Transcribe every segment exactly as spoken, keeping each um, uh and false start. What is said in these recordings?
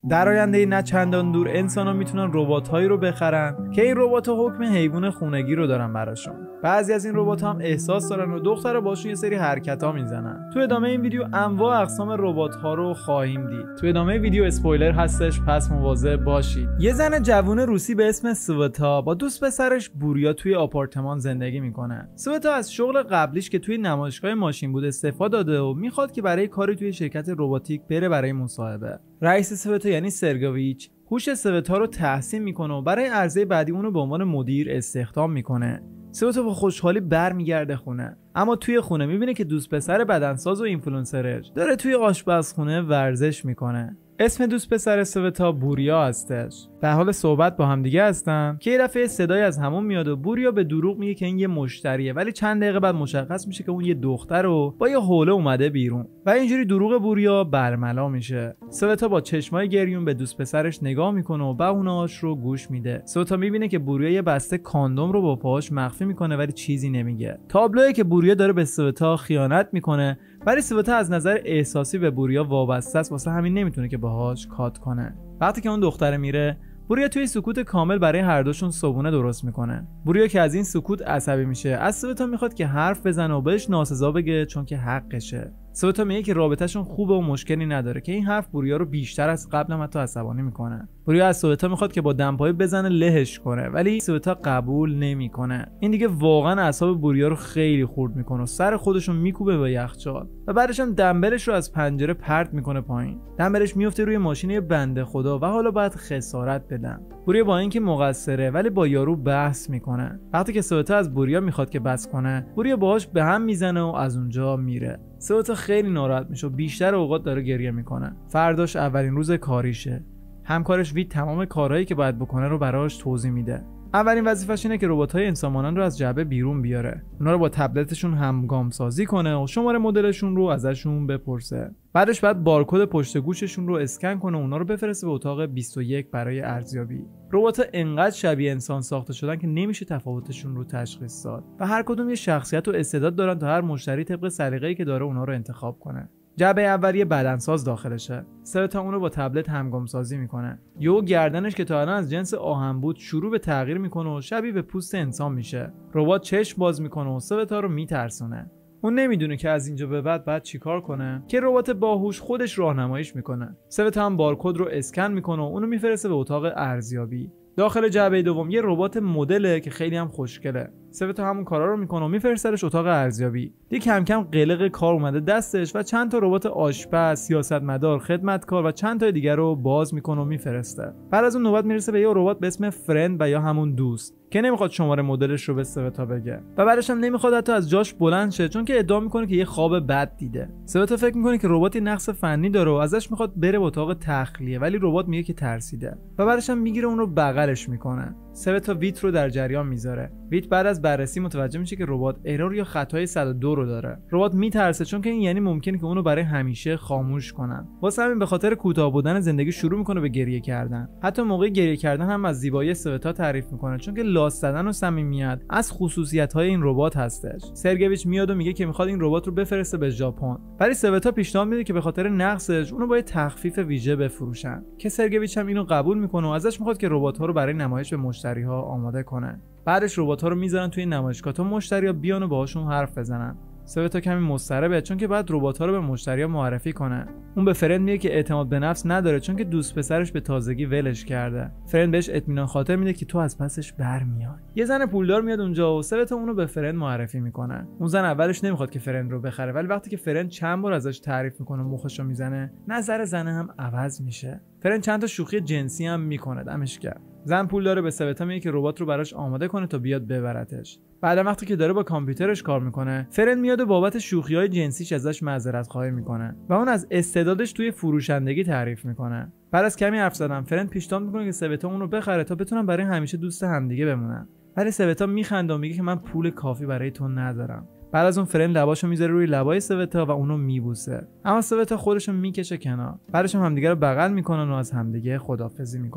در آینده نه چندان دور انسان‌ها میتونن ربات‌هایی رو بخرن که این ربات‌ها حکم حیوان خونگی رو دارن براشون. بعضی از این ربات‌ها هم احساس دارن و دخترها باشون یه سری حرکت‌ها میزنن. تو ادامه این ویدیو انواع اقسام ربات‌ها رو خواهیم دید. تو ادامه ویدیو اسپویلر هستش، پس مواظب باشید. یه زن جوون روسی به اسم سوتا با دوست پسرش بوریا توی آپارتمان زندگی میکنه. سوتا از شغل قبلیش که توی نمایشگاه ماشین بود استعفا داده و میخواد که برای کاری توی شرکت رباتیک بره برای مصاحبه. رئیس سوتا یعنی سرگویچ هوش سوتا رو تحسین میکنه و برای عرضه بعدی اونو به عنوان مدیر استخدام میکنه. سوتا با خوشحالی برمیگرده خونه، اما توی خونه میبینه که دوست پسر بدنساز و اینفلوئنسرش داره توی آشپزخونه ورزش میکنه. اسم دوست پسر سوتا بوریا هستش. در حال صحبت با هم دیگه هستن که یه دفعه صدای از همون میاد و بوریا به دروغ میگه که این یه مشتریه، ولی چند دقیقه بعد مشخص میشه که اون یه دختر رو با یه حوله اومده بیرون و اینجوری دروغ بوریا برملا میشه. سوتا با چشمای گریون به دوست پسرش نگاه میکنه و بهونه‌هاش رو گوش میده. سوتا میبینه که بوریا یه بسته کاندوم رو با پاهاش مخفی میکنه ولی چیزی نمیگه. تابلوئه که بوریا داره به سوتا خیانت میکنه، ولی سوتا از نظر احساسی به بوریا وابسته است، واسه همین نمیتونه که باهاش کات کنه. وقتی که اون دختره میره، بوریا توی سکوت کامل برای هر دوشون صبونه درست میکنه. بوریا که از این سکوت عصبی میشه، از سوتا میخواد که حرف بزنه و بهش ناسزا بگه چون که حقشه. سوتا میگه که رابطهشون خوبه و مشکلی نداره که این حرف بوریا رو بیشتر از قبل هم حتی عصبانی میکنه. بوریا از سوتا میخواد که با دمپایی بزنه لهش کنه، ولی سوتا قبول نمیکنه. این دیگه واقعا اعصاب بوریا رو خیلی خورد میکنه و سر خودشون میکوبه به یخچال و بعدش هم دمبلش رو از پنجره پرت میکنه پایین. دمبلش میفته روی ماشین بنده خدا و حالا باید خسارت بدن. بوریا با اینکه مقصره ولی با یارو بحث میکنه. وقتی که سوتا از بوریا میخواد که بس کنه، بوریا باهاش به هم میزنه و از اونجا میره. سوتا خیلی ناراحت میشه و بیشتر اوقات داره گریه میکنه. فرداش اولین روز کاریشه. همکارش وید تمام کارهایی که باید بکنه رو براش توضیح میده. اولین وظیفش اینه که ربات‌های انسان‌مانند رو از جعبه بیرون بیاره. اونا رو با تبلتشون همگام سازی کنه و شماره مدلشون رو ازشون بپرسه. بعدش بعد بارکد پشت گوششون رو اسکن کنه و اونا رو بفرسته به اتاق بیست و یک برای ارزیابی. ربات‌ها انقدر شبیه انسان ساخته شدن که نمیشه تفاوتشون رو تشخیص داد و هر کدوم یه شخصیت و استعداد دارن تا هر مشتری طبق سلیقه‌ای که داره اونا رو انتخاب کنه. جعبه اولیه بدنساز داخلشه. سوتا اون رو با تبلت همگام سازی میکنه. یهو گردنش که تا الان از جنس آهن بود شروع به تغییر میکنه و شبیه به پوست انسان میشه. ربات چشم باز میکنه و سوتا رو میترسونه. اون نمیدونه که از اینجا به بعد باید چیکار کنه که ربات باهوش خودش راهنماییش میکنه. سوتا هم بارکد رو اسکن میکنه و اونو میفرسته به اتاق ارزیابی. داخل جعبه دوم یه ربات مدله که خیلی هم خوشگله. سوتا همون کارا رو میکنه و میفرستش اتاق ارزیابی. دیگه کم کم قلق کار اومده دستش و چند تا ربات آشپز، سیاستمدار، خدمتکار و چند تا دیگر رو باز میکنه و میفرسته. بعد از اون نوبت میرسه به یه ربات به اسم فرند و یا همون دوست که نمیخواد شماره مدلش رو به سوتا بگه و بعدش هم نمیخواد حتی از جاش بلند شه چون که ادعا میکنه که یه خواب بد دیده. سوتا فکر میکنه که رباتی نقص فنی داره و ازش میخواد بره به اتاق تخلیه، ولی ربات میگه که ترسیده و بعدش هم میگیره اون رو بغلش میکنه. سوتا ویت رو در جریان میذاره. ویت بعد از بررسی متوجه میشه که ربات ارور یا خطای صد و دو رو داره. ربات میترسه چون که این یعنی ممکنه که اونو برای همیشه خاموش کنن. واسه همین به خاطر کوتاه بودن زندگی شروع میکنه به گریه کردن. حتی موقع گریه کردن هم از زیبایی سوتا تعریف میکنه چون که لاس زدن و صمیمیت از خصوصیت‌های این ربات هستش. سرگویچ میاد و میگه که میخواد این ربات رو بفرسته به ژاپن. ولی سوتا پیشنهاد میده که به خاطر نقصش اونو با تخفیف ویژه بفروشن. که سرگویچ هم اینو قبول میکنه و ازش میخواد که ربات‌ها رو برای نمایش به مشتری‌ها آماده کنه. بعدش ربات‌ها رو میذارن توی نمایشگاه تا مشتری‌ها بیان و باهاشون حرف بزنن. سوتا کمی مضطربه چون که بعد ربات‌ها رو به مشتری‌ها معرفی کنه. اون به فرند میگه که اعتماد به نفس نداره چون که دوست پسرش به تازگی ولش کرده. فرند بهش اطمینان خاطر میده که تو از پسش برمیای. یه زن پولدار میاد اونجا و سوتا اونو به فرند معرفی میکنه. اون زن اولش نمیخواد که فرند رو بخره، ولی وقتی که فرند چند بار ازش تعریف میکنه و مخشو میزنه، نظر زنه هم عوض میشه. فرند چند تا شوخی جنسی هم میکنه، دمش گرم. زن پول داره به سوتا میگه که ربات رو براش آماده کنه تا بیاد ببرتش. بعد وقتی که داره با کامپیوترش کار میکنه، فرند میاد و بابت شوخی‌های جنسیش ازش معذرت خواهی میکنه و اون از استعدادش توی فروشندگی تعریف میکنه. بعد از کمی حرف زدن، فرند پیشنهاد میکنه که سوتا اون رو بخره تا بتونن برای همیشه دوست همدیگه بمونن. ولی سوتا میخنده و میگه که من پول کافی برای تو ندارم. بعد از اون فرند لباشو میذاره روی لبای سوتا و اونو میبوسه، اما سوتا خودشو میکشه کنار. بعدش هم همدیگه رو بغل میکنن و از همدیگه خداحافظی میکنن.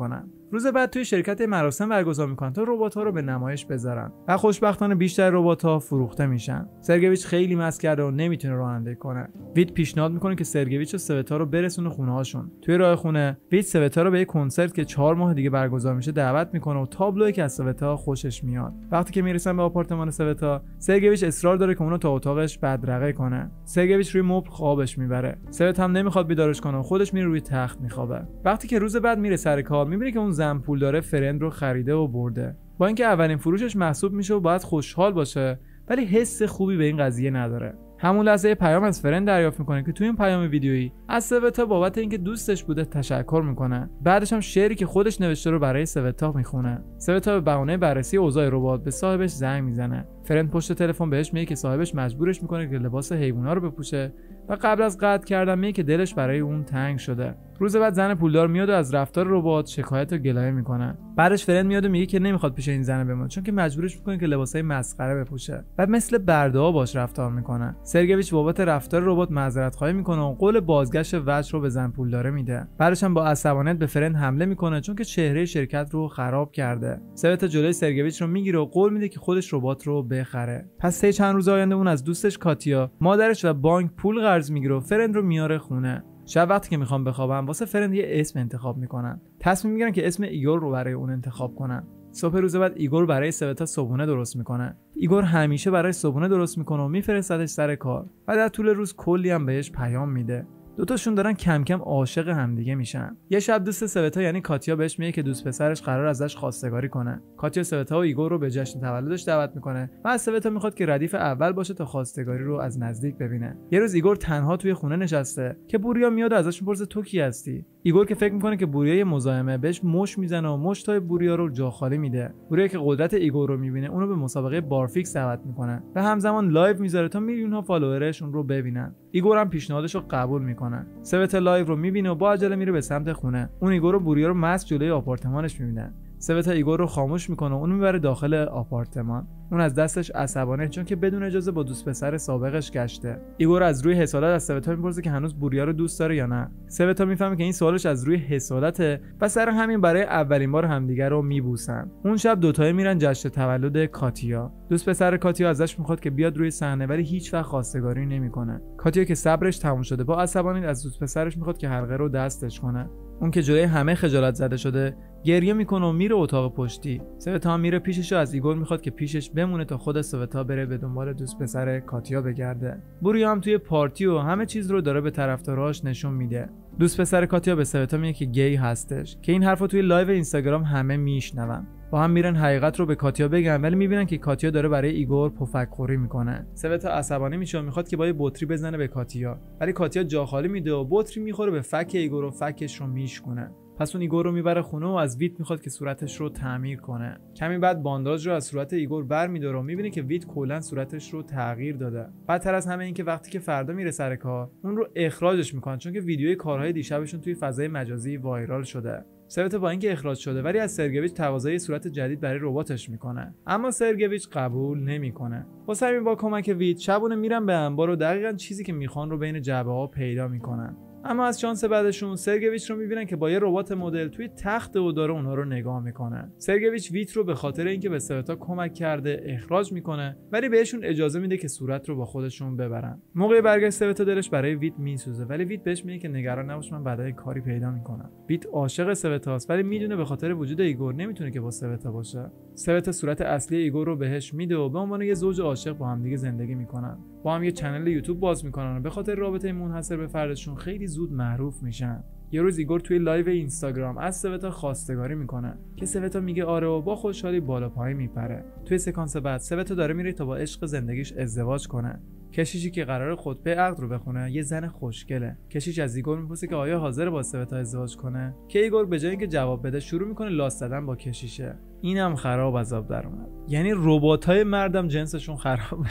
روز بعد توی شرکت مراسم برگزار میکنن تا ربات‌ها رو به نمایش بذارن و خوشبختانه بیشتر ربات‌ها فروخته میشن. سرگویچ خیلی مست کرده و نمیتونه رانندگی کنه. ویت پیشنهاد میکنه که سرگویچ و سوتا رو برسونه خونه‌هاشون. توی راه خونه ویت سوتا رو به یک کنسرت که چهار ماه دیگه برگزار میشه دعوت میکنه و تابلویی که از سوتا خوشش میاد. وقتی که میرسن به آپارتمان سوتا، سرگویچ اصرار داره که اونو تا اتاقش بدرقه کنه. سرگویچ روی مبل خوابش میبره. سوتا هم نمیخواد بیدارش کنه و خودش میره روی تخت میخوابه. وقتی که روز بعد میره سر کار، میبینه که اون زن پولدار فرند رو خریده و برده. با اینکه اولین فروشش محسوب میشه و باید خوشحال باشه، ولی حس خوبی به این قضیه نداره. همون لحظه پیام از فرند دریافت میکنه که توی این پیام ویدیویی از سوتا بابت اینکه دوستش بوده تشکر میکنه. بعدش هم شعری که خودش نوشته رو برای سوتا میخونه. سوتا به بهانه بررسی اوضاع ربات به صاحبش زنگ میزنه. فرند پشت تلفن بهش میگه که صاحبش مجبورش میکنه که لباس حیونا رو بپوشه و قبل از قطع کردن میگه که دلش برای اون تنگ شده. روز بعد زن پولدار میاد و از رفتار ربات شکایت و گلایه میکنه. بعدش فرند میاد و میگه که نمیخواد پیش این زن بمونه چون که مجبورش میکنه که لباسای مسخره بپوشه و مثل برده‌ها باش رفتار میکنه. سرگویچ بابت رفتار ربات معذرت خواهی میکنه و قول بازگشت وجه رو به زن پولدار میده. بعدش هم با عصبانیت به فرند حمله میکنه چون که چهره شرکت رو خراب کرده. سوتا جلوی سرگویچ رو میگیره و قول میده که خودش ربات رو بخره. پس طی چند روز آینده اون از دوستش کاتیا، مادرش و بانک پول قرض میگیره و فرند رو میاره خونه. شب وقتی که میخوام بخوابم واسه فرند یه اسم انتخاب میکنن. تصمیم میگیرن که اسم ایگور رو برای اون انتخاب کنن. صبح روز بعد ایگور برای سوتا صبحونه درست میکنه. ایگور همیشه برای صبحونه درست میکنه و میفرستادش سر کار و در طول روز کلی هم بهش پیام میده. دوتاشون دارن کم کم عاشق همدیگه میشن. یه شب دوست سوتا یعنی کاتیا بهش میگه که دوست پسرش قرار ازش خواستگاری کنه. کاتیا سوتا و ایگور رو به جشن تولدش دعوت میکنه و از سوتا میخواد که ردیف اول باشه تا خواستگاری رو از نزدیک ببینه. یه روز ایگور تنها توی خونه نشسته که بوریا میاد و ازش میپرسه تو کی هستی؟ ایگور که فکر میکنه که بوریا یه مزاحمه بهش مش میزنه و مشتای بوریا رو جا خالی میده. بوریا که قدرت ایگور رو میبینه اونو به مسابقه بارفیکس دعوت میکنه و همزمان لایو میذاره تا میلیون‌ها فالوورش اون رو ببینن. ایگور هم پیشنهادش رو قبول میکنه. سوتا لایو رو میبینه و با عجله میره به سمت خونه. اون ایگور و بوریا رو مست جلوی آپارتمانش میبینه. سوتا ایگور رو خاموش میکنه و اون میبره داخل آپارتمان. اون از دستش عصبانه چون که بدون اجازه با دوست پسر سابقش گشته. ایگور از روی حسادت از سوتا میپرسه که هنوز بوریا رو دوست داره یا نه. سوتا میفهمه که این سوالش از روی حسادته و سر همین برای اولین بار همدیگه رو میبوسن. اون شب دوتایی میرن جشن تولد کاتیا. دوست پسر کاتیا ازش میخواد که بیاد روی صحنه ولی هیچ وقت خواستگاری نمیکنه. کاتیا که صبرش تموم شده با عصبانیت از دوست پسرش میخواد که حلقه رو دستش کنه. اون که جلوی همه خجالت زده شده گریه میکنه و میره اتاق پشتی. سوتا هم میره پیشش و از ایگور میخواد که پیشش بمونه تا خود سوتا بره به دنبال دوست پسر کاتیا بگرده. بوریا هم توی پارتی و همه چیز رو داره به طرفداراش نشون میده. دوست پسر کاتیا به سوتا میگه که گی هستش که این حرفو توی لایو اینستاگرام همه میشنون. با هم میرن حقیقت رو به کاتیا بگن ولی میبینن که کاتیا داره برای ایگور پفک خوری میکنه. سوتا عصبانی میشه و میخواد که با یه بطری بزنه به کاتیا ولی کاتیا جا خالی میده و بطری میخوره به فک ایگور و فکش رو میشکنه. پس اون ایگور رو میبره خونه و از ویت میخواد که صورتش رو تعمیر کنه. کمی بعد بانداج رو از صورت ایگور برمی‌داره و میبینه که ویت کلا صورتش رو تغییر داده. بدتر از همه این که وقتی که فردا میره سر کار اون رو اخراجش میکنن چون که ویدیوی کارهای دیشبشون توی فضای مجازی وایرال شده. سوتا با اینکه اخراج شده ولی از سرگویچ تقاضای صورت جدید برای رباتش میکنه اما سرگویچ قبول نمیکنه. واسه همین با کمک ویت شبونه میرن به انبار و دقیقاً چیزی که میخوان رو بین جعبه ها پیدا میکنن. اما از شانس بعدشون سرگویچ رو میبینن که با یه ربات مدل توی تخت و داره اونها رو نگاه میکنه. سرگویچ ویت رو به خاطر اینکه به سوتا کمک کرده اخراج میکنه ولی بهشون اجازه میده که صورت رو با خودشون ببرن. موقع برگشت سوتا دلش برای ویت میسوزه ولی ویت بهش میگه که نگران نباش من بعدا کاری پیدا میکنم. ویت عاشق سوتاست ولی میدونه به خاطر وجود ایگور نمیتونه که با سوتا باشه. سوتا صورت اصلی ایگور رو بهش میده و به عنوان یه زوج عاشق با هم دیگه زندگی میکنن. با هم یه کانال یوتیوب باز میکنن و به خاطر رابطه منحصر به فردشون خیلی زود معروف میشن. یه روز ایگور توی لایو اینستاگرام از سوتا خواستگاری میکنه که سوتا میگه آره و با خوشحالی بالا پای میپره. توی سکانس بعد سوتا داره میره تا با عشق زندگیش ازدواج کنه. کشیشی که قراره خطبه عقد رو بخونه یه زن خوشگله. کشیش از ایگور میپرسه که آیا حاضر با سوتا ازدواج کنه که ایگور به جای اینکه جواب بده شروع میکنه لاس زدن با کشیشه. اینم خراب عذاب در اومد. یعنی رباتای مردم جنسشون خرابه.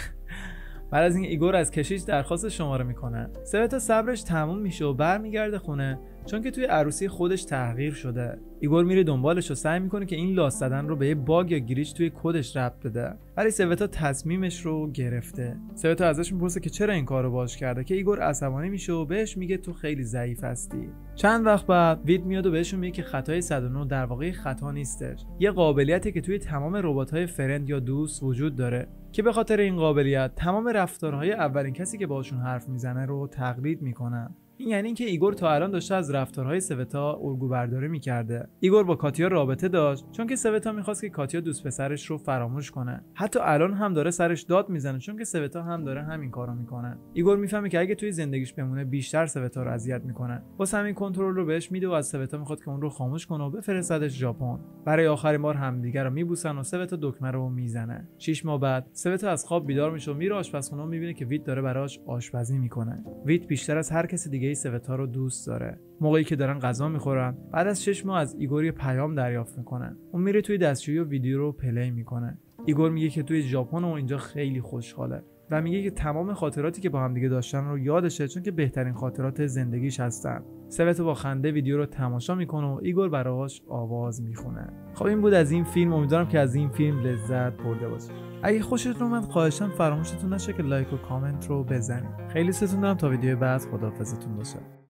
بعد از اینکه ایگور از کشیش درخواست شماره میکنه سوتا صبرش تموم میشه و برمیگرده خونه چون که توی عروسی خودش تحقیر شده. ایگور میره دنبالش و سعی میکنه که این لاس زدن رو به یه باگ یا گریچ توی کدش ربط بده، ولی سوتا تصمیمش رو گرفته. سوتا ازش میپرسه که چرا این کارو باهاش کرده که ایگور عصبانی میشه و بهش میگه تو خیلی ضعیف هستی. چند وقت بعد وید میاد و بهشون میگه که خطای صد و نه در واقع خطا نیستش، یه قابلیتی که توی تمام ربات‌های فرند یا دوست وجود داره که به خاطر این قابلیت تمام رفتارهای اولین کسی که باهاشون حرف میزنه رو تقلید میکنن. این یعنی اینکه ایگور تا الان داشته از رفتارهای سوتا الگو برداری میکرده. ایگور با کاتیا رابطه داشت چون که سوتا میخواست که کاتیا دوست پسرش رو فراموش کنه. حتی الان هم داره سرش داد میزنه چون که سوتا هم داره همین کارو میکنه. ایگور میفهمه که اگه توی زندگیش بمونه بیشتر سوتا رو اذیت میکنه. واسه همین کنترل رو بهش میده و از سوتا میخواد که اون رو خاموش کنه و بفرستادش ژاپن. برای آخرین بار همدیگه رو میبوسن و سوتا دکمه رو میزنه. شش ماه بعد سوتا از خواب بیدار میشه و میره آشپزخونه و میبینه که وید داره براش آشپزی میکنه. وید بیشتر از هر کس دیگه سوتا رو دوست داره. موقعی که دارن غذا میخورن بعد از شش ماه از ایگور یه پیام دریافت میکنه. اون میره توی دستشویی و ویدیو رو پلی میکنه. ایگور میگه که توی ژاپن و اینجا خیلی خوشحاله و میگه که تمام خاطراتی که با هم دیگه داشتن رو یادشه چون که بهترین خاطرات زندگیش هستن. سوتا با خنده ویدیو رو تماشا میکنه و ایگور براش آواز میخونه. خب این بود از این فیلم. امیدوارم که از این فیلم لذت برده باشید. اگه خوشتون اومد خواهشاً فراموشتون نشه که لایک و کامنت رو بزنید. خیلی ستون دارم. تا ویدیو بعد خداحافظتون باشه.